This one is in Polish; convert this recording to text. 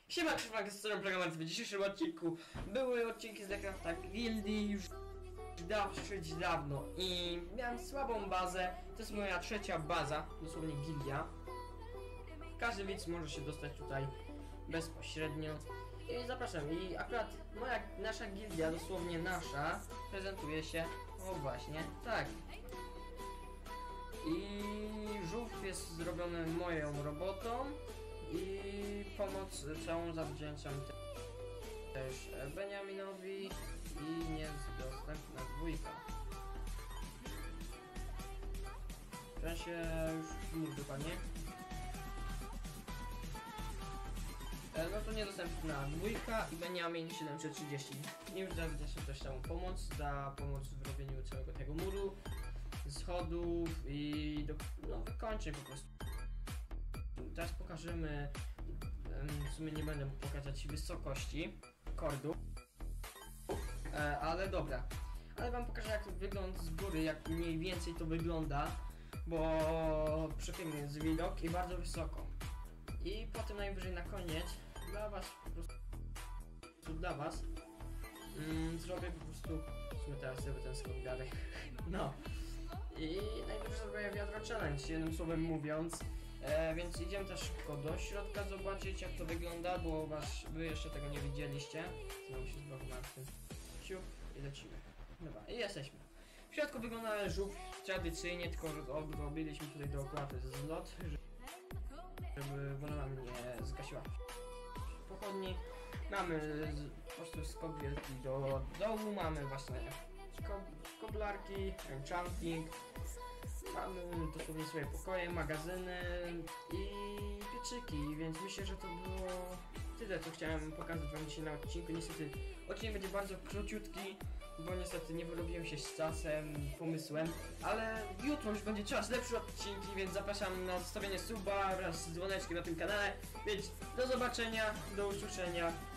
Siema, Krzysztof, z stroną programu w dzisiejszym odcinku były odcinki z Minecrafta Gildii już dosyć dawno i miałem słabą bazę. To jest moja trzecia baza, dosłownie gildia. Każdy widz może się dostać tutaj bezpośrednio i zapraszam. I akurat nasza gildia, dosłownie nasza, prezentuje się o właśnie tak. I żółw jest zrobiony moją robotą i pomoc całą zawdzięczam też Beniaminowi i niedostępna dwójka. W sensie już mów dokładnie. No to niedostępna dwójka i Beniamin 730. I już zawdzięczam też całą pomoc, za pomoc w robieniu całego tego muru, schodów i wykończeń po prostu. Teraz pokażemy, w sumie nie będę pokazać wysokości kordu, ale dobra. Ale wam pokażę, jak wygląda z góry, jak mniej więcej to wygląda, bo przepiękny jest widok i bardzo wysoko. I potem najwyżej na koniec, dla was, po prostu dla was, zrobię po prostu, w sumie teraz sobie ten skok dalej, no. I najwyżej zrobię wiadro challenge, jednym słowem mówiąc. Więc idziemy też szybko do środka zobaczyć, jak to wygląda, bo wy jeszcze tego nie widzieliście. Znowu się zblokowałem w tym. Siup i lecimy. Dobra, i jesteśmy. W środku wygląda żółw tradycyjnie, tylko robiliśmy tutaj dookoła zlot, żeby woda nam nie zgasiła pochodni. Mamy po prostu skok wielki do dołu, mamy właśnie koblarki, enchanting. Mamy dosłownie swoje pokoje, magazyny i pieczyki, więc myślę, że to było tyle, co chciałem pokazać wam dzisiaj na odcinku. Niestety odcinek będzie bardzo króciutki, bo niestety nie wyrobiłem się z czasem, pomysłem, ale jutro już będzie czas lepszy odcinki, więc zapraszam na zostawienie suba wraz z dzwoneczkiem na tym kanale, więc do zobaczenia, do usłyszenia.